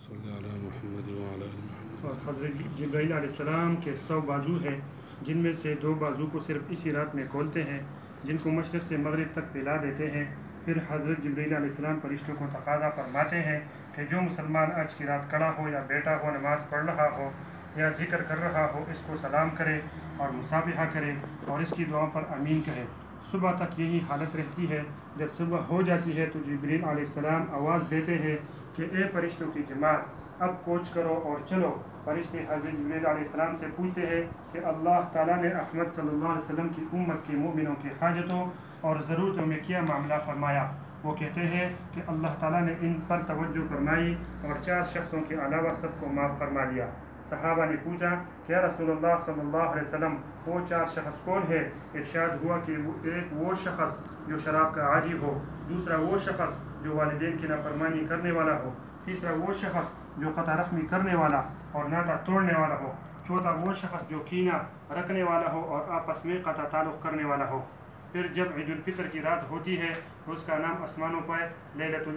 صلی علی محمد وعلی آل محمد۔ اور حضرت جبرائیل علیہ السلام کے 100 بازو ہیں، جن میں سے 2 بازو کو صرف اسی رات میں کھولتے ہیں، جن کو مشرق سے مغرب تک پھیلا دیتے ہیں۔ پھر حضرت جبرائیل علیہ السلام فرشتوں کو تقاضا فرماتے ہیں کہ جو مسلمان آج کی رات کھڑا ہو یا بیٹھا ہو، نماز پڑھ رہا ہو یا ذکر کر رہا ہو، اس کو سلام کرے اور مصافحہ کرے اور اس کی دعا پر آمین کہے۔ صبح تک یہی حالت رہتی ہے۔ جب صبح ہو جاتی ہے تو جبرائیل علیہ السلام آواز دیتے ہیں کہ اے فرشتوں کی جماعت، اب کوچ کرو اور چلو۔ فرشتے حضرت جبرائیل علیہ السلام سے پوچھتے ہیں کہ اللہ تعالیٰ نے احمد صلی اللہ علیہ وسلم کی امت کے مومنوں کی حاجتوں اور ضرورتوں میں کیا معاملہ فرمایا؟ وہ کہتے ہیں کہ اللہ تعالیٰ نے ان پر توجہ فرمائی اور 4 شخصوں کے علاوہ سب کو معاف فرما دیا۔ صحابہ نے پوچھا کہ یا رسول اللہ صلی اللہ علیہ وسلم، وہ 4 شخص کون ہے؟ ارشاد ہوا کہ ایک وہ شخص جو شراب کا عادی ہو، دوسرا وہ شخص جو والدین کی نافرمانی کرنے والا ہو، تیسرا وہ شخص جو قطع رحمی کرنے والا اور ناطہ توڑنے والا ہو، چوتھا وہ شخص جو کینہ رکھنے والا ہو اور آپس میں قطع تعلق کرنے والا ہو۔ پھر جب عید الفطر کی رات ہوتی ہے تو اس کا نام آسمانوں پر لیلۃ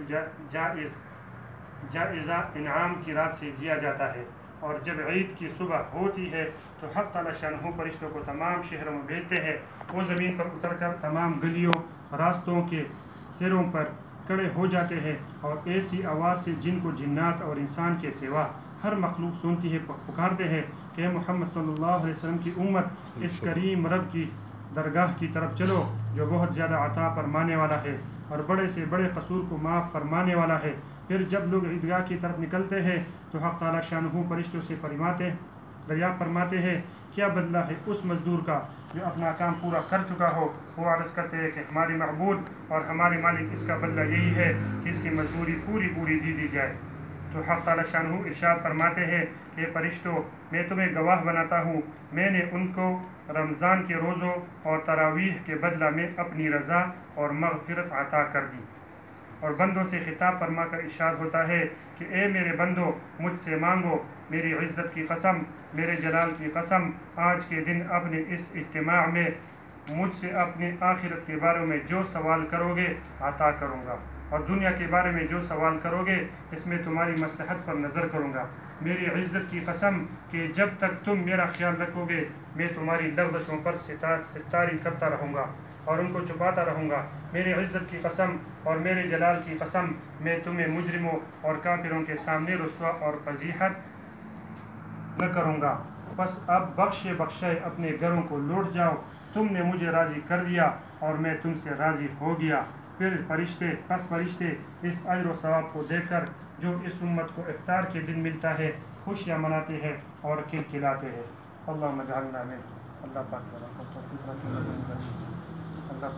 الجائزہ انعام کی رات سے دیا جاتا ہے، اور جب عید کی صبح ہوتی ہے تو حق تعالی شانہ فرشتوں کو تمام شہروں میں بھیجتے ہیں۔ وہ زمین پر اتر کر تمام گلیوں راستوں کے سروں پر کھڑے ہو جاتے ہیں اور ایسی آواز سے جن کو جنات اور انسان کے سوا ہر مخلوق سنتی ہے پکارتے ہیں کہ محمد صلی اللہ علیہ وسلم کی امت، اس کریم رب کی درگاہ کی طرف چلو جو بہت زیادہ عطا فرمانے والا ہے اور بڑے سے بڑے قصور کو معاف فرمانے والا ہے۔ پھر جب لوگ عیدگاہ کی طرف نکلتے ہیں تو حق تعالی شانہ فرشتوں سے دریافت فرماتے ہیں کیا بدلہ ہے اس مزدور کا جو اپنا کام پورا کر چکا ہو؟ وہ عرض کرتے ہیں کہ ہماری معبود اور ہمارے مالک، اس کا بدلہ یہی ہے کہ اس کی مزدوری پوری دی جائے۔ تو حق تعالی شانہ ارشاد فرماتے ہیں کہ فرشتوں، میں تمہیں گواہ بناتا ہوں، میں نے ان کو رمضان کے روزوں اور تراویح کے بدلہ میں اپنی رضا اور مغفرت عطا کر دی۔ اور بندوں سے خطاب فرما کر ارشاد ہوتا ہے کہ اے میرے بندو، مجھ سے مانگو، میری عزت کی قسم، میرے جلال کی قسم، آج کے دن اپنے اس اجتماع میں مجھ سے اپنے آخرت کے بارے میں جو سوال کرو گے عطا کروں گا، اور دنیا کے بارے میں جو سوال کرو گے اس میں تمہاری مصلحت پر نظر کروں گا۔ میری عزت کی قسم کہ جب تک تم میرا خیال رکھو گے میں تمہاری لغزشوں پر ستاری کرتا رہوں گا اور ان کو چھپاتا رہوں گا۔ میری عزت کی قسم اور میرے جلال کی قسم، میں تمہیں مجرموں اور کافروں کے سامنے رسوا اور فضیحت نہ کروں گا۔ بس اب بخشے اپنے گھروں کو لوٹ جاؤ، تم نے مجھے راضی کر دیا اور میں تم سے راضی ہو گیا۔ پھر فرشتے اس اجر و ثواب کو دیکھ کر جو اس امت کو افطار کے دن ملتا ہے خوشیاں مناتے ہیں اور کھلاتے ہیں۔ اللہم اجعلنا منہم۔ اللہ پاک